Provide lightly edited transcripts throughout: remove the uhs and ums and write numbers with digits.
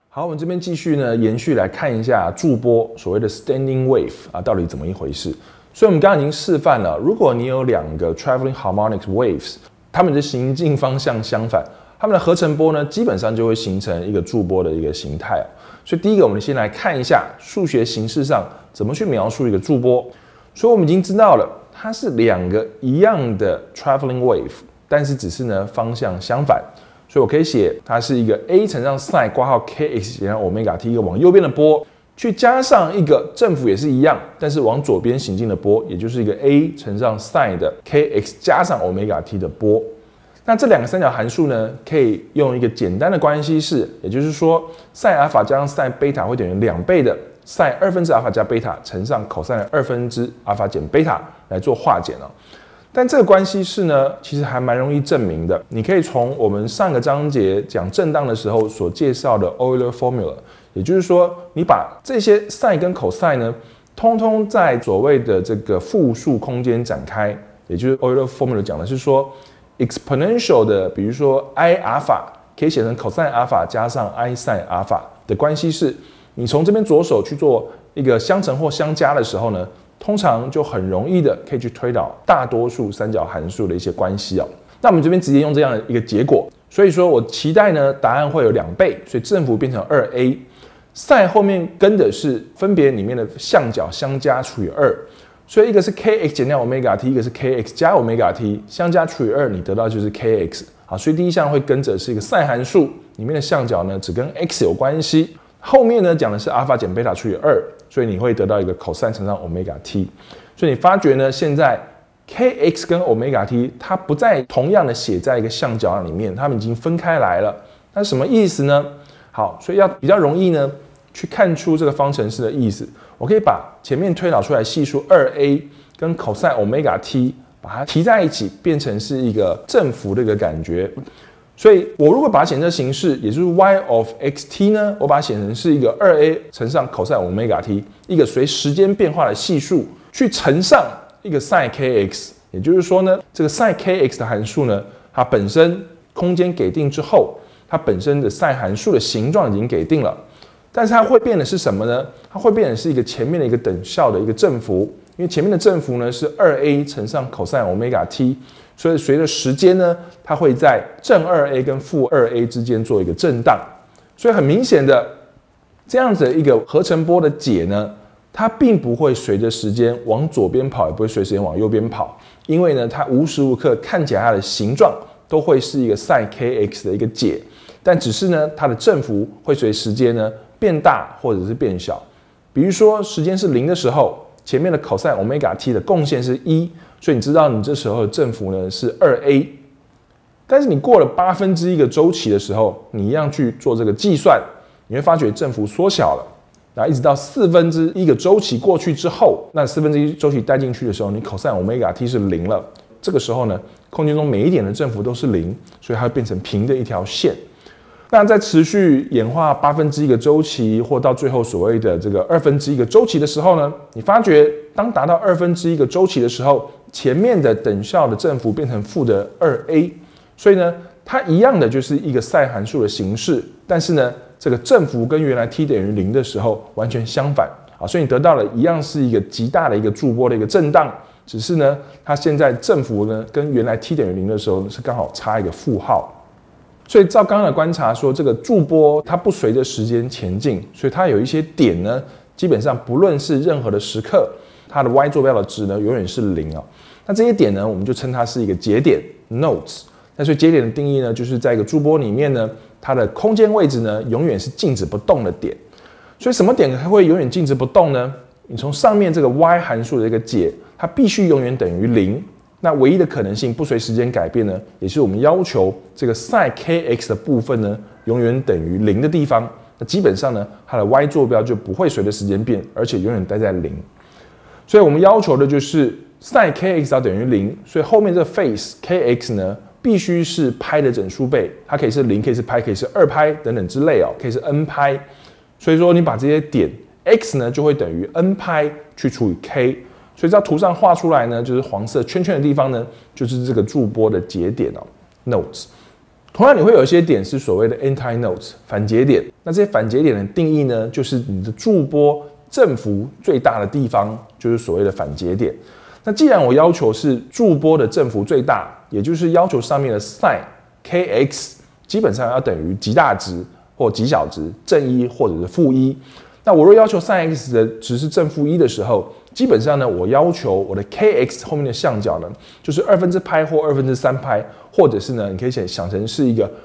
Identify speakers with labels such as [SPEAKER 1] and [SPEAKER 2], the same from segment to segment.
[SPEAKER 1] 好，我们这边继续呢，延续来看一下驻波所谓的 standing wave 啊，到底怎么一回事？所以我们刚刚已经示范了，如果你有两个 traveling harmonic waves， 它们的行进方向相反，它们的合成波呢，基本上就会形成一个驻波的一个形态。所以第一个，我们先来看一下数学形式上怎么去描述一个驻波。所以我们已经知道了，它是两个一样的 traveling wave， 但是只是呢方向相反。所以我可以写它是一个 a 乘上 sin 括号 kx 减上 omega t 一个往右边的波，去加上一个正负也是一样，但是往左边行进的波，也就是一个 a 乘上 sin 的 kx 加上 omega t 的波。那这两个三角函数呢，可以用一个简单的关系式，也就是说 sin 阿法加上 sin 贝塔会等于2倍的 sin 二分之阿法加贝塔乘上 cos 二分之阿法减贝塔来做化简哦。但这个关系式呢，其实还蛮容易证明的。你可以从我们上个章节讲震荡的时候所介绍的 Euler formula， 也就是说，你把这些 sin 跟 cos 呢，通通在所谓的这个复数空间展开，也就是 Euler formula 讲的是说 exponential 的，比如说 i 阿法可以写成 cos 阿法加上 i sin 阿法的关系式。你从这边左手去做一个相乘或相加的时候呢，通常就很容易的可以去推导大多数三角函数的一些关系哦。那我们这边直接用这样的一个结果，所以说我期待呢答案会有2倍，所以正负变成 2a，sin 后面跟的是分别里面的项角相加除以2，所以一个是 kx 减掉 omega t， 一个是 kx 加 omega t， 相加除以2，你得到就是 kx。好，所以第一项会跟着是一个 sin 函数，里面的项角呢只跟 x 有关系。后面呢讲的是阿法减贝塔除以2，所以你会得到一个 cos 乘上 omega t。所以你发觉呢，现在 kx 跟 omega t 它不再同样的写在一个项角里面，它们已经分开来了。那什么意思呢？好，所以要比较容易呢去看出这个方程式的意思。我可以把前面推导出来系数 2a 跟 cos omega t 把它提在一起，变成是一个正负的一个感觉。所以我如果把它写成形式，也就是 y of xt 呢，我把它写成是一个 2a 乘上 cos omega t， 一个随时间变化的系数，去乘上一个 sin kx， 也就是说呢，这个 sin kx 的函数呢，它本身空间给定之后，它本身的 sin 函数的形状已经给定了，但是它会变的是什么呢？它会变的是一个前面的一个等效的一个正负，因为前面的正负呢是 2a 乘上 cos omega t。所以随着时间呢，它会在正 2a 跟负 2a 之间做一个震荡。所以很明显的，这样子的一个合成波的解呢，它并不会随着时间往左边跑，也不会随着时间往右边跑，因为呢，它无时无刻看起来它的形状都会是一个 sin kx 的一个解，但只是呢，它的振幅会随时间呢变大或者是变小。比如说时间是0的时候，前面的 cos omega t 的贡献是1。所以你知道你这时候的正负呢是 2a， 但是你过了1/8个周期的时候，你一样去做这个计算，你会发觉正负缩小了，然后一直到1/4个周期过去之后，那1/4周期带进去的时候，你 cos omega t 是0了，这个时候呢，空间中每一点的正负都是0，所以它会变成平的一条线。那在持续演化1/8个周期，或到最后所谓的这个1/2个周期的时候呢，你发觉当达到1/2个周期的时候，前面的等效的正负变成负的 2a， 所以呢，它一样的就是一个 sin 函数的形式，但是呢，这个正负跟原来 t 等于0的时候完全相反啊，所以你得到了一样是一个极大的一个驻波的一个震荡，只是呢，它现在正负呢跟原来 t 等于0的时候是刚好差一个负号。所以照刚刚的观察说，这个驻波它不随着时间前进，所以它有一些点呢，基本上不论是任何的时刻，它的 y 坐标的值呢永远是0啊。那这些点呢，我们就称它是一个节点 nodes。那所以节点的定义呢，就是在一个驻波里面呢，它的空间位置呢永远是静止不动的点。所以什么点会永远静止不动呢？你从上面这个 y 函数的一个解，它必须永远等于0。那唯一的可能性不随时间改变呢，也是我们要求这个 sin kx 的部分呢永远等于0的地方。那基本上呢，它的 y 坐标就不会随着时间变，而且永远待在0。所以我们要求的就是 sin kx 要等于0，所以后面这 phase kx 呢必须是派的整数倍，它可以是0，可以是派，可以是2派等等之类哦，可以是 n 派。所以说你把这些点 x 呢就会等于 n 派去除以 k。所以在图上画出来呢，就是黄色圈圈的地方呢，就是这个驻波的节点哦 ，nodes。 同样，你会有一些点是所谓的 antinodes 反节点。那这些反节点的定义呢，就是你的驻波振幅最大的地方，就是所谓的反节点。那既然我要求是驻波的振幅最大，也就是要求上面的 sin kx 基本上要等于极大值或极小值，正一或者是负一。那我若要求 sin x 的值是正负一的时候，基本上呢，我要求我的 kx 后面的相角呢，就是2/π或3/2，或者是呢，你可以想成是一个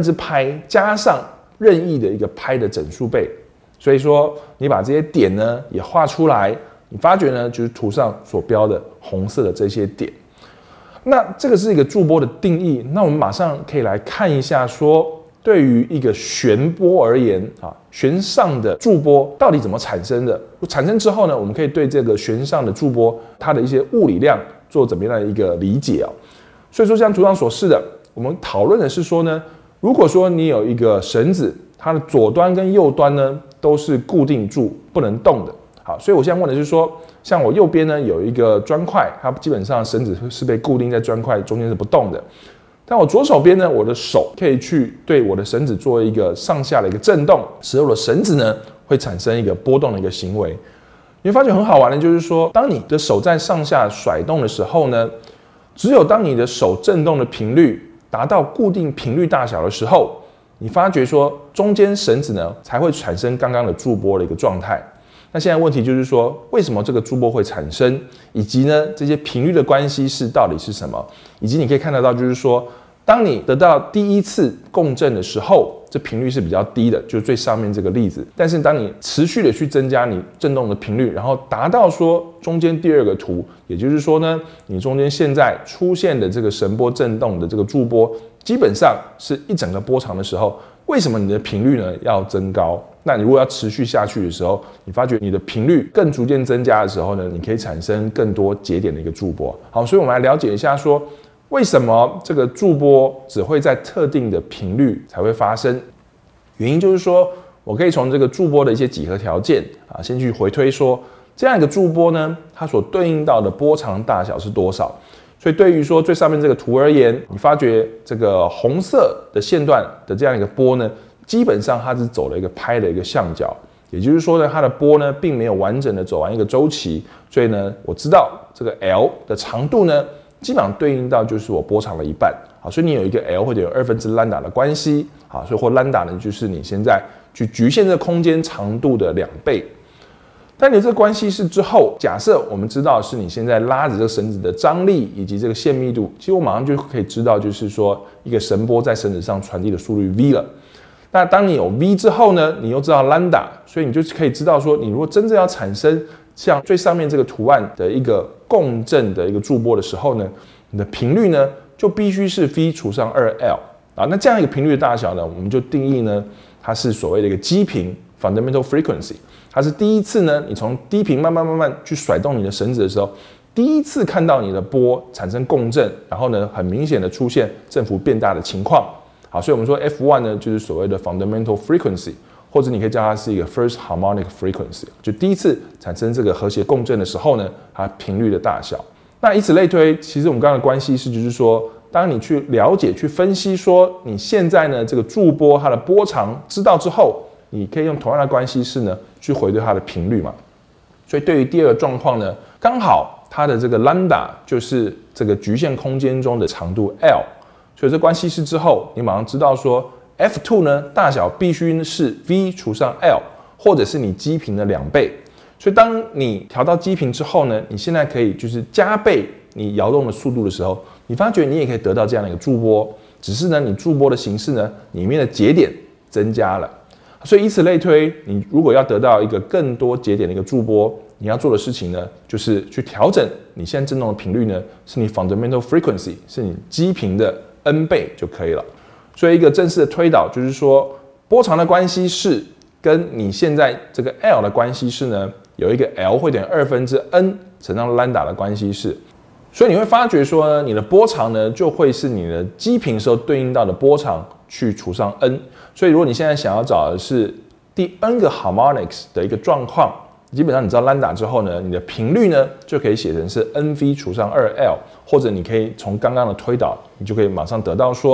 [SPEAKER 1] 2/π加上任意的一个π的整数倍。所以说，你把这些点呢也画出来，你发觉呢，就是图上所标的红色的这些点。那这个是一个驻波的定义。那我们马上可以来看一下说，对于一个旋波而言啊，旋上的驻波到底怎么产生的？产生之后呢，我们可以对这个旋上的驻波它的一些物理量做怎么样的一个理解啊？所以说，像图上所示的，我们讨论的是说呢，如果说你有一个绳子，它的左端跟右端呢都是固定住不能动的。好，所以我现在问的是说，像我右边呢有一个砖块，它基本上绳子是被固定在砖块中间是不动的。但我左手边呢，我的手可以去对我的绳子做一个上下的一个震动，使我的绳子呢会产生一个波动的一个行为。你会发觉很好玩的，就是说，当你的手在上下甩动的时候呢，只有当你的手震动的频率达到固定频率大小的时候，你发觉说中间绳子呢才会产生刚刚的驻波的一个状态。那现在问题就是说，为什么这个驻波会产生，以及呢这些频率的关系是到底是什么？以及你可以看得到，就是说，当你得到第一次共振的时候，这频率是比较低的，就是最上面这个例子。但是当你持续的去增加你振动的频率，然后达到说中间第二个图，也就是说呢，你中间现在出现的这个绳波振动的这个驻波，基本上是一整个波长的时候，为什么你的频率呢要增高？那你如果要持续下去的时候，你发觉你的频率更逐渐增加的时候呢，你可以产生更多节点的一个驻波。好，所以我们来了解一下说，为什么这个驻波只会在特定的频率才会发生？原因就是说，我可以从这个驻波的一些几何条件啊，先去回推说，这样一个驻波呢，它所对应到的波长大小是多少？所以对于说最上面这个图而言，你发觉这个红色的线段的这样一个波呢，基本上它只走了一个π的一个相角，也就是说呢，它的波呢并没有完整的走完一个周期，所以呢，我知道这个 L 的长度呢，基本上对应到就是我波长的一半。好，所以你有一个 L 或者有2/λ的关系，好，所以或 λ 呢就是你现在去局限这个空间长度的2倍。但你这个关系式之后，假设我们知道是你现在拉着这个绳子的张力以及这个线密度，其实我马上就可以知道，就是说一个绳波在绳子上传递的速率 v 了。那当你有 v 之后呢，你又知道 λ， 所以你就可以知道说，你如果真正要产生像最上面这个图案的一个共振的一个驻波的时候呢，你的频率呢就必须是 v 除上 2L 啊。那这样一个频率的大小呢，我们就定义呢，它是所谓的一个基频 fundamental frequency。它是第一次呢，你从低频慢慢去甩动你的绳子的时候，第一次看到你的波产生共振，然后呢，很明显的出现振幅变大的情况。好，所以我们说 F1 呢，就是所谓的 fundamental frequency， 或者你可以叫它是一个 first harmonic frequency， 就第一次产生这个和谐共振的时候呢，它频率的大小。那以此类推，其实我们刚刚的关系是，就是说，当你去了解、去分析说你现在呢这个驻波它的波长知道之后，你可以用同样的关系式呢去回对它的频率嘛。所以对于第二个状况呢，刚好它的这个 λ 就是这个局限空间中的长度 L， 所以这关系式之后，你马上知道说 F2 呢大小必须是 v 除上 L， 或者是你基频的2倍。所以当你调到基频之后呢，你现在可以就是加倍你摇动的速度的时候，你发觉你也可以得到这样的一个驻波，只是呢你驻波的形式呢里面的节点增加了。所以以此类推，你如果要得到一个更多节点的一个驻波，你要做的事情呢，就是去调整你现在振动的频率呢，是你 fundamental frequency， 是你基频的 n 倍就可以了。所以一个正式的推导就是说，波长的关系式跟你现在这个 L 的关系式呢，有一个 L 会等于2/n 乘上 λ 的关系式。所以你会发觉说呢，你的波长呢就会是你的基频时候对应到的波长去除上 n。所以如果你现在想要找的是第 n 个 harmonics 的一个状况，基本上你知道 λ 之后呢，你的频率呢就可以写成是 nv 除上 2L， 或者你可以从刚刚的推导，你就可以马上得到说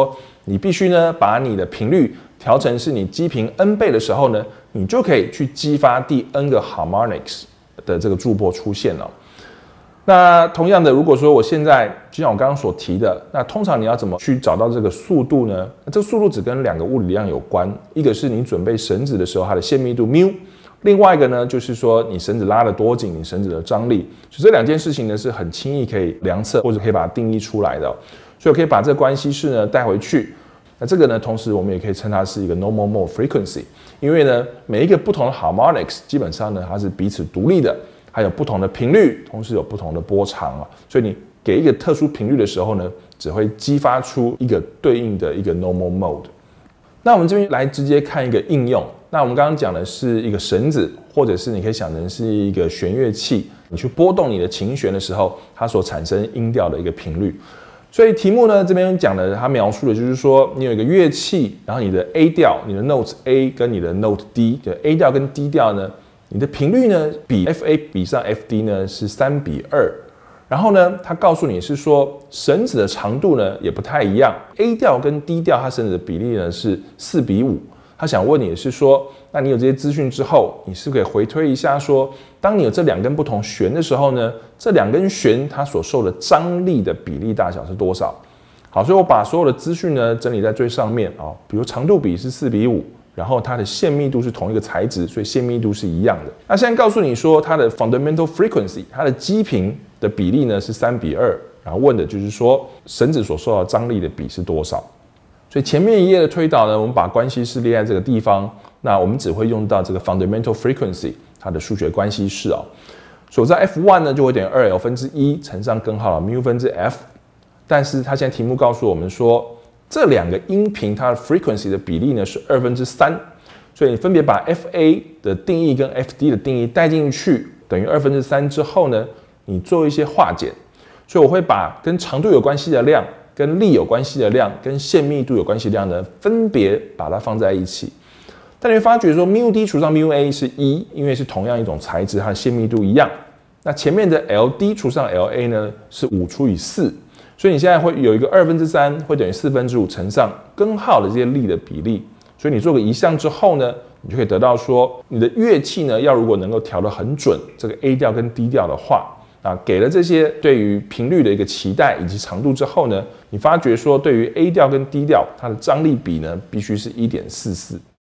[SPEAKER 1] 你必须呢把你的频率调成是你基频 n 倍的时候呢，你就可以去激发第 n 个 harmonics 的这个驻波出现了。那同样的，如果说我现在就像我刚刚所提的，那通常你要怎么去找到这个速度呢？这个速度只跟2个物理量有关，一个是你准备绳子的时候它的线密度 μ， 另外一个呢就是说你绳子拉得多紧，你绳子的张力。所以这2件事情呢是很轻易可以量测或者可以把它定义出来的。所以我可以把这个关系式呢带回去。那这个呢，同时我们也可以称它是一个 normal mode frequency， 因为呢每一个不同的 harmonics 基本上呢它是彼此独立的。还有不同的频率，同时有不同的波长啊，所以你给一个特殊频率的时候呢，只会激发出一个对应的一个 normal mode。那我们这边来直接看一个应用。那我们刚刚讲的是一个绳子，或者是你可以想成是一个弦乐器，你去拨动你的琴弦的时候，它所产生音调的一个频率。所以题目呢这边讲的，它描述的就是说，你有一个乐器，然后你的 A 调，你的 note A 跟你的 note D， 就 A 调跟 D 调呢。你的频率呢，比 FA 比上 FD 呢是3:2，然后呢，它告诉你是说绳子的长度呢也不太一样 ，A 调跟 D 调它绳子的比例呢是4:5。他想问你的是说，那你有这些资讯之后，你是不是可以回推一下说，当你有这2根不同弦的时候呢，这2根弦它所受的张力的比例大小是多少？好，所以我把所有的资讯呢整理在最上面啊，比如长度比是4:5。然后它的线密度是同一个材质，所以线密度是一样的。那现在告诉你说它的 fundamental frequency， 它的基频的比例呢是3:2，然后问的就是说绳子所受到张力的比是多少。所以前面一页的推导呢，我们把关系式列在这个地方，那我们只会用到这个 fundamental frequency 它的数学关系式啊。所以在 F1 呢就会等于2L1 乘上根号了 μ 分之 F， 但是它现在题目告诉我们说。这2个音频它的 frequency 的比例呢是3/2，所以你分别把 FA 的定义跟 FD 的定义带进去，等于3/2之后呢，你做一些化简，所以我会把跟长度有关系的量、跟力有关系的量、跟线密度有关系的量呢，分别把它放在一起。但你会发觉说 μD 除上 μA 是1，因为是同样一种材质，它的线密度一样。那前面的 LD 除上 LA 呢是5除以4。所以你现在会有一个3/2会等于5/4乘上根号的这些力的比例，所以你做个移项之后呢，你就可以得到说，你的乐器呢要如果能够调得很准，这个 A 调跟 D 调的话，啊，给了这些对于频率的一个期待以及长度之后呢，你发觉说对于 A 调跟 D 调它的张力比呢必须是1.44。